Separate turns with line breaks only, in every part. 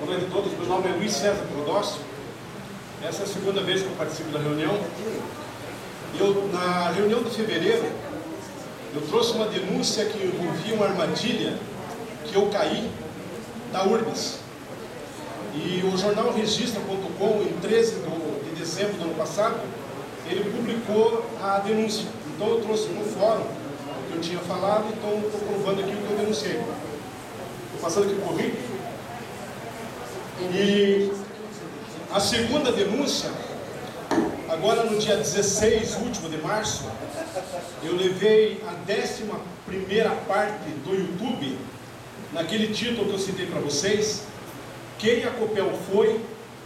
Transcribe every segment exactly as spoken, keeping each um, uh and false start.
Boa noite a todos, meu nome é Luiz César Teodócio. Essa é a segunda vez que eu participo da reunião. Eu, na reunião de fevereiro, eu trouxe uma denúncia que envolvia uma armadilha que eu caí da Urbis. E o jornal Registra ponto com, em treze de dezembro do ano passado, ele publicou a denúncia. Então eu trouxe no fórum o que eu tinha falado, então estou provando aqui o que eu denunciei. Estou passando aqui por Rick. E a segunda denúncia, agora no dia dezesseis, último de março, eu levei a décima primeira parte do YouTube, naquele título que eu citei para vocês, quem a Copel foi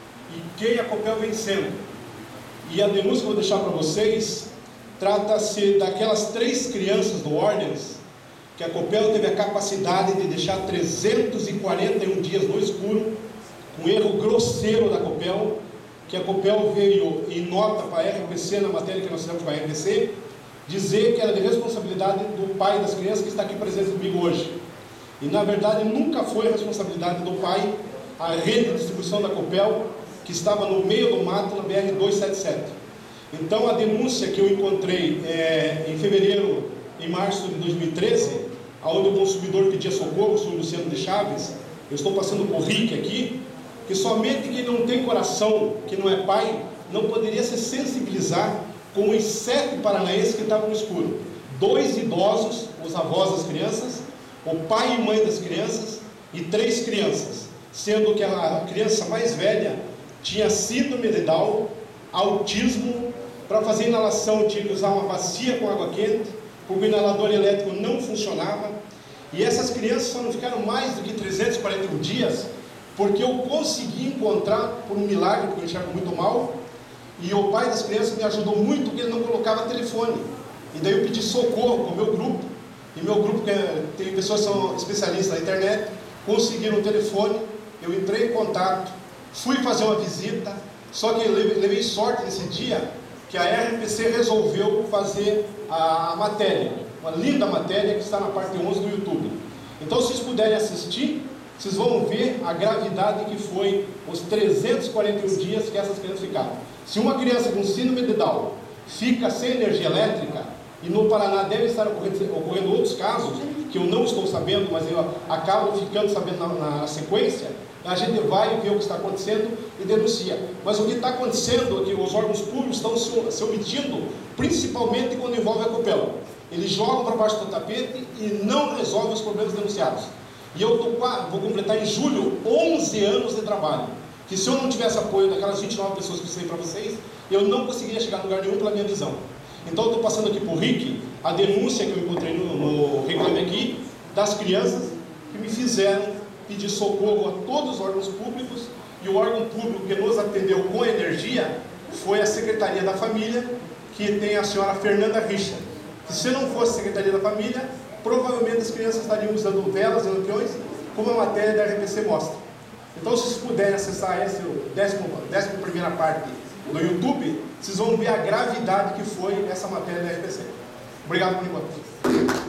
e quem a Copel vem sendo. E a denúncia que eu vou deixar para vocês, trata-se daquelas três crianças do Ordens, que a Copel teve a capacidade de deixar trezentos e quarenta e um dias no escuro, um erro grosseiro da Copel, que a Copel veio em nota para a R P C, na matéria que nós fizemos com a R P C, dizer que era de responsabilidade do pai das crianças que está aqui presente comigo hoje. E na verdade nunca foi a responsabilidade do pai, a rede de distribuição da Copel, que estava no meio do mato na B R duzentos e setenta e sete. Então a denúncia que eu encontrei é, em fevereiro, em março de dois mil e treze, onde o consumidor pedia socorro, o senhor Luciano de Chaves, eu estou passando por Rick aqui, que somente quem não tem coração, que não é pai, não poderia se sensibilizar com os sete paranaenses que estavam no escuro. Dois idosos, os avós das crianças, o pai e mãe das crianças e três crianças, sendo que a criança mais velha tinha síndrome de Down, autismo. Para fazer inalação tinha que usar uma bacia com água quente, porque o inalador elétrico não funcionava. E essas crianças só não ficaram mais do que trezentos e quarenta e um dias, porque eu consegui encontrar, por um milagre, porque eu enxergo muito mal, e o pai das crianças me ajudou muito, porque ele não colocava telefone. E daí eu pedi socorro com o meu grupo, e meu grupo, que é, tem pessoas que são especialistas na internet, conseguiram o telefone, eu entrei em contato, fui fazer uma visita, só que eu levei, levei sorte nesse dia, que a R P C resolveu fazer a, a matéria, uma linda matéria que está na parte onze do YouTube. Então, se vocês puderem assistir, vocês vão ver a gravidade que foi os trezentos e quarenta e um dias que essas crianças ficaram. Se uma criança com síndrome de Down fica sem energia elétrica, e no Paraná deve estar ocorrendo, ocorrendo outros casos, que eu não estou sabendo, mas eu acabo ficando sabendo na, na sequência, a gente vai ver o que está acontecendo e denuncia. Mas o que está acontecendo é que os órgãos públicos estão se, se omitindo, principalmente quando envolve a Copel. Eles jogam para baixo do tapete e não resolvem os problemas denunciados. E eu tô, vou completar em julho onze anos de trabalho, que se eu não tivesse apoio daquelas vinte e nove pessoas que eu sei para vocês, eu não conseguiria chegar a lugar nenhum pela minha visão. Então eu estou passando aqui por Rick, a denúncia que eu encontrei no, no Reclame Aqui, das crianças que me fizeram pedir socorro a todos os órgãos públicos, e o órgão público que nos atendeu com energia foi a Secretaria da Família, que tem a senhora Fernanda Richa. Se não fosse a Secretaria da Família, provavelmente as crianças estariam usando velas e lampiões, como a matéria da R P C mostra. Então, se vocês puderem acessar essa décima primeira parte do YouTube, vocês vão ver a gravidade que foi essa matéria da R P C. Obrigado por enquanto.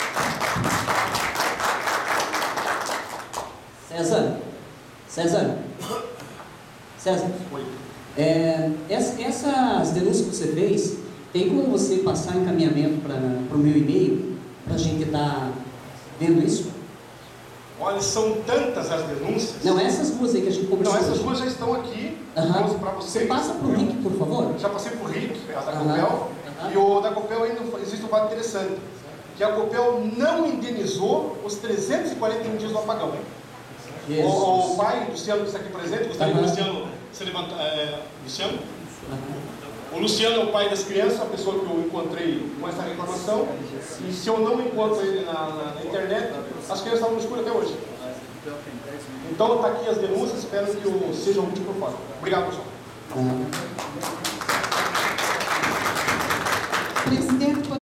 César, César, César, é, essa, essas denúncias que você fez, tem como você passar encaminhamento para o meu e-mail, para a gente estar tá vendo isso?
Olha, são tantas as denúncias.
Não, essas duas aí que a gente conversou.
Não, essas
hoje.
duas já estão aqui,
uhum.
para vocês.
Você passa para o Rick, por favor?
Já passei para o Rick, a da
uhum.
Copel, uhum. E o da Copel ainda existe um fato interessante, que a Copel não indenizou os trezentos e quarenta e um dias do apagão. O, o pai, Luciano, que está aqui presente, gostaria uhum. que o Luciano se levantar. É, Luciano? Uhum. O Luciano é o pai das crianças, a pessoa que eu encontrei com essa reclamação. E se eu não encontro ele na, na, na internet, as crianças estavam no escuro até hoje. Então está aqui as denúncias, espero que eu seja útil para o fórum. Obrigado, pessoal. Uhum.